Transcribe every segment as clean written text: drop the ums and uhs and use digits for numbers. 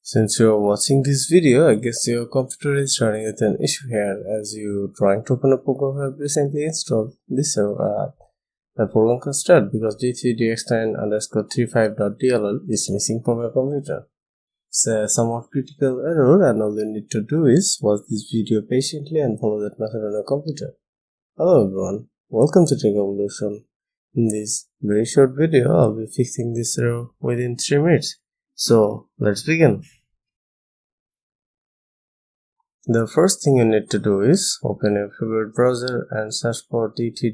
Since you are watching this video, I guess your computer is running with an issue here as you trying to open a program you have recently installed this server app. The program can start because d3dx9_35.dll is missing from your computer. It's a somewhat critical error, and all you need to do is watch this video patiently and follow that method on your computer. Hello everyone, welcome to Tech Evolution. In this very short video, I'll be fixing this error within 3 minutes. So let's begin. The first thing you need to do is open your favorite browser and search for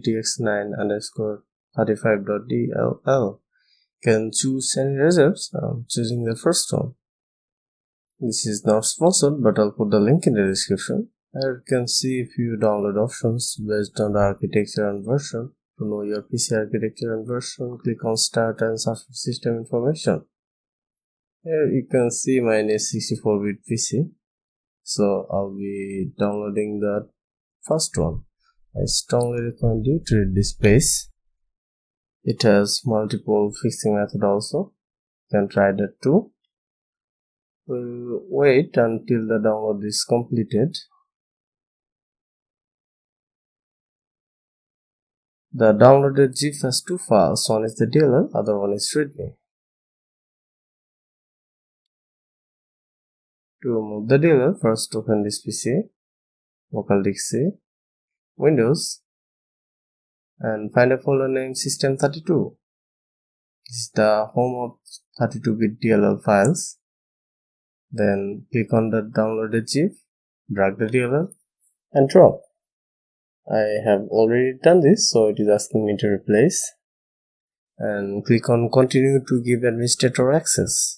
d3dx9_35.dll. You can choose any results. I'm choosing the first one. This is not sponsored, but I'll put the link in the description. Here you can see a few download options based on the architecture and version. To know your PC architecture and version, click on Start and search for system information. Here you can see mine is 64-bit PC. So I'll be downloading the first one. I strongly recommend you to read this page. It has multiple fixing method also. You can try that too. We'll wait until the download is completed. The downloaded zip has two files. One is the DLL, other one is readme. To remove the DLL, first open this PC, local disk C, Windows, and find a folder named System32. This is the home of 32-bit DLL files. Then click on the downloaded zip, drag the DLL, and drop. I have already done this, so it is asking me to replace. And click on Continue to give administrator access.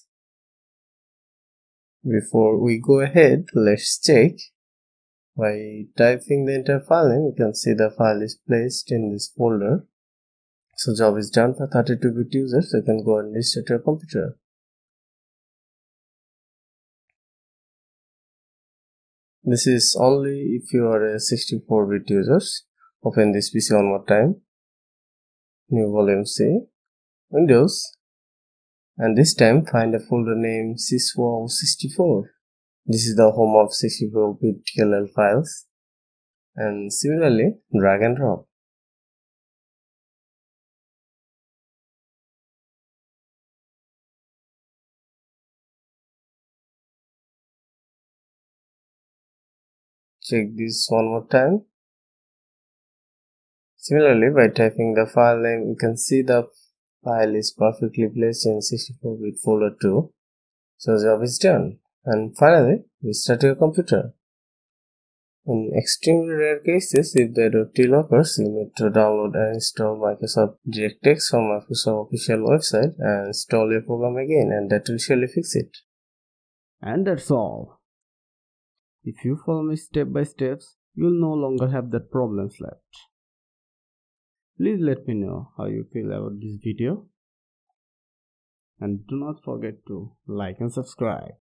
Before we go ahead, let's check. By typing the entire file name, you can see the file is placed in this folder. So job is done for 32-bit users. You can go and restart your computer. This is only if you are a 64-bit users. Open this PC one more time. New volume C, Windows, and this time find a folder named syswow64. This is the home of 64-bit DLL files. And similarly, drag and drop. Check this one more time. Similarly, by typing the file name, you can see the file is perfectly placed in 64-bit folder too. So the job is done. And finally, restart your computer. In extremely rare cases, if the error still occurs, you need to download and install Microsoft DirectX from Microsoft official website and install your program again, and that will surely fix it. And that's all. If you follow me step by steps, you'll no longer have that problems left. Please let me know how you feel about this video. And do not forget to like and subscribe.